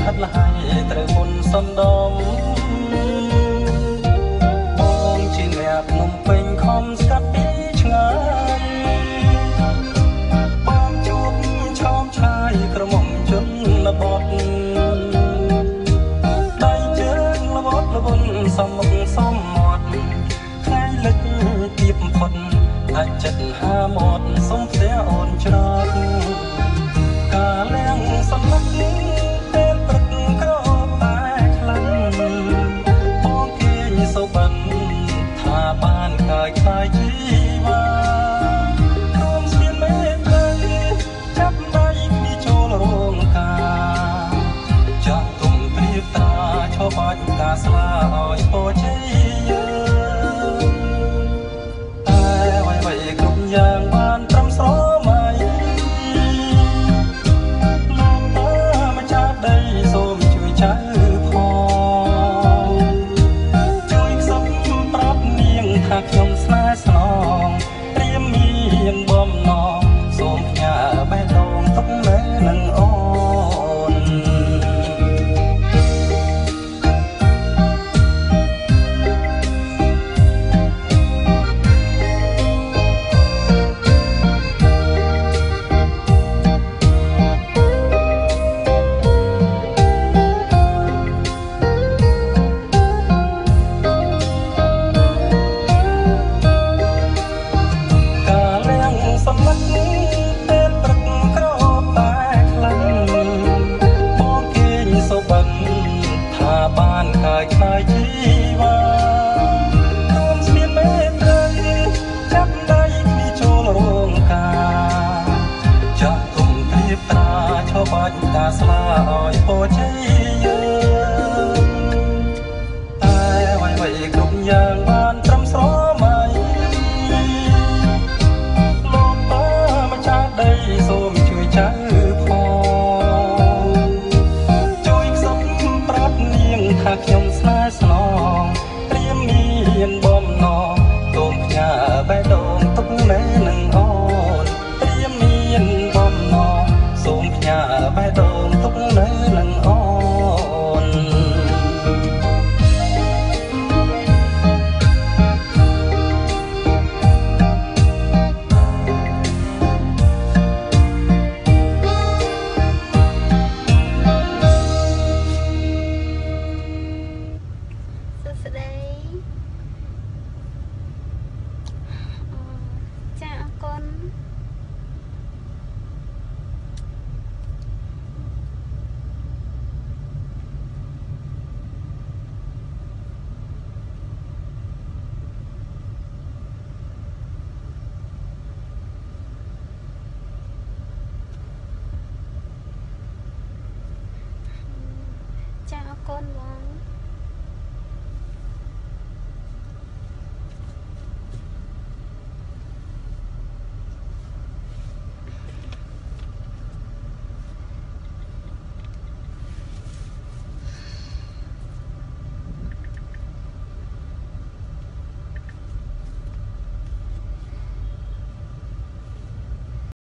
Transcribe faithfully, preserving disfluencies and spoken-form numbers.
ហិតលហើយត្រូវមុនសំដមបងជាអ្នកនំពេញខំស្កាត់ពីឆ្ងាយបងជួបឆោមឆាយក្រមុំជនបទដៃជើងល្បត់ល្បុនសំមុខសំមាត់ថ្ងៃលឹកទៀបផុតអាចចិត្តហាមាត់សុំផ្ទះអូនច្រត់កាលៀងសន្លឹកពេលព្រឹកក្រតែខ្លាំងបងគេសុបិនថាបានកាយខ្លាយជីវ៉ារួមស្ពានមេត្រីចាប់ដៃគ្នាចូលរោងការចាក់ទុំព្រៀបតាឈប់បាច់ការស្លាឲ្យពរជ័យយ៉ាងបានត្រឹមស្រមៃលោកតាមចាស់ដីសូមជួយចៅផងជួយខ្សឹបប្រាប់នាងថាខ្ញុំស្នេហ៍ស្នងព្រាមមានបំណងសូមផ្ញើបេះដូងទុកនៅនឹងអូនបានកាយខ្លាយជីវ៉ារួមស្ពានមេត្រីចាប់ដៃគ្នាចូលរោងការចាក់ទុំព្រៀបត្រាឈប់បាច់ការស្លាឲ្យពរជ័យតែអ្វីៗគ្រប់យ៉ាងបានត្រឹមស្រមៃលោកតាមចាស់ដីសូមជួយចៅថាខ្ញុំស្នេហ៍ស្នងព្រាមមានបំណងសូមផ្ញើបេះដូងទុកនៅនឹងអូនព្រាមមានបំណងសូមផ្ញើបេះដូងទុកនៅនឹងអូនចាអរគុណបង